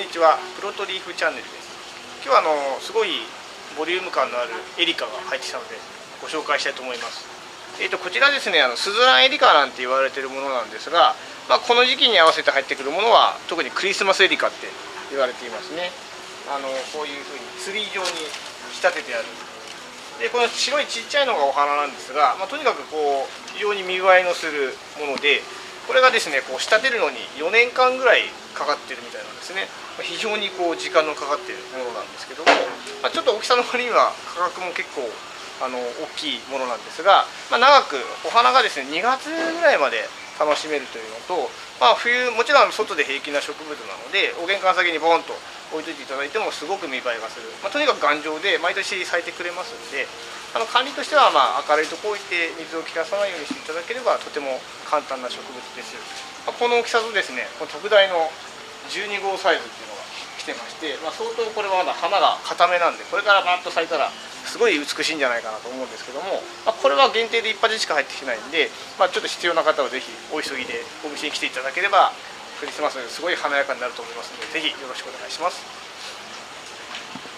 にちは。プロトリーフチャンネルです。今日はすごいボリューム感のあるエリカが入ってきたのでご紹介したいと思います。こちらですね、スズランエリカなんて言われているものなんですが、この時期に合わせて入ってくるものは特にクリスマスエリカって言われていますね。こういうふうにツリー状に仕立ててある。でこの白いちっちゃいのがお花なんですが、とにかくこう非常に見栄えのするもので、これがですねこう仕立てるのに4年間ぐらいかかってるみたいなんですね。非常にこう時間のかかっているものなんですけども、ちょっと大きさの割には価格も結構大きいものなんですが、長くお花がですね2月ぐらいまで楽しめるというのと、冬もちろん外で平気な植物なのでお玄関先にボンと置いといていただいてもすごく見栄えがする、とにかく頑丈で毎年咲いてくれますんで、管理としては明るいとこ置いて水を切らさないようにしていただければとても簡単な植物です。この大きさとですねこの特大の12号サイズっていうのが来てまして、相当これはまだ花が固めなんで、これからバッと咲いたらすごい美しいんじゃないかなと思うんですけども、これは限定で1鉢しか入ってきてないんで、ちょっと必要な方はぜひお急ぎでお店に来ていただければクリスマスですごい華やかになると思いますので、ぜひよろしくお願いします。